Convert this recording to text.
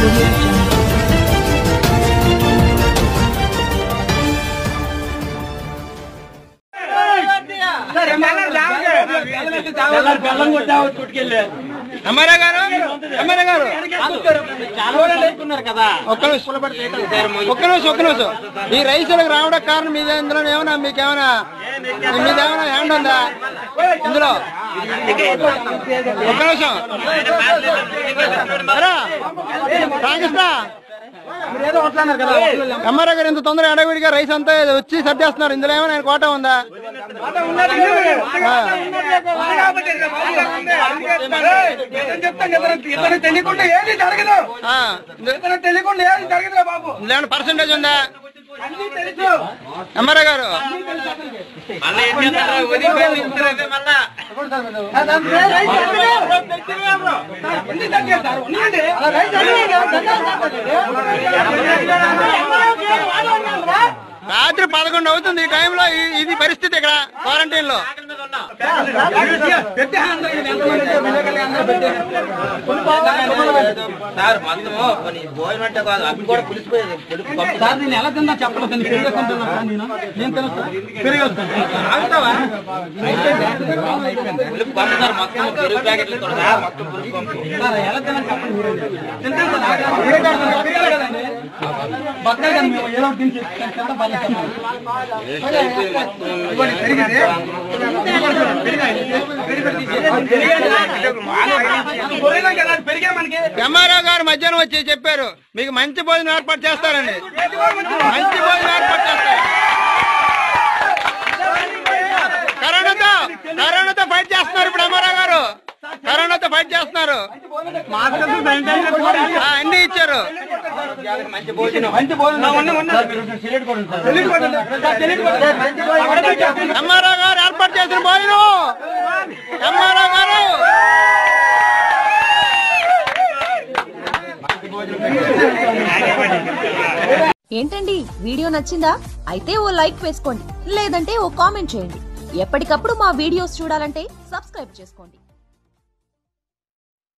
ఒక్క నిమిషం ఈ రైతులకు రావడానికి కారణం మీదే. ఇందులో ఏమన్నా మీదేమన్నా హ్యాండ్ ఉందా ఇందులో? ఒక్క నిమిషం ఎంఆర్ఓ గారు ఇంత తొందరగా అడవిడిగా రైస్ అంతా వచ్చి సర్దేస్తున్నారు. ఇందులో ఏమైనా ఆయన కోట ఉందా? ఇందులో పర్సెంటేజ్ ఉందా ఎంఆర్ఓ గారు? రాత్రి 11 అవుతుంది ఈ టైంలో ఇది పరిస్థితి ఇక్కడ క్వారంటైన్ లో. ఎంఆర్ఓ గారు మధ్యాహ్నం వచ్చి చెప్పారు మీకు మంచి భోజనం ఏర్పాటు చేస్తారండి. మంచి భోజనం ఏర్పాటు చేస్తారు. కరోనాతో ఫైట్ చేస్తున్నారు ఇప్పుడు ఎంఆర్ఓ గారు. కరోనాతో ఫైట్ చేస్తున్నారు. అన్ని ఇచ్చారు. ఎంఆర్ఓ గారు ఏర్పాటు చేసిన భోజనం ఎంఆర్ఓ గారు. ఏంటండి వీడియో నచ్చిందా? అయితే ఓ లైక్ వేసుకోండి, లేదంటే ఓ కామెంట్ చేయండి. ఎప్పటికప్పుడు మా వీడియోస్ చూడాలంటే సబ్స్క్రైబ్ చేసుకోండి.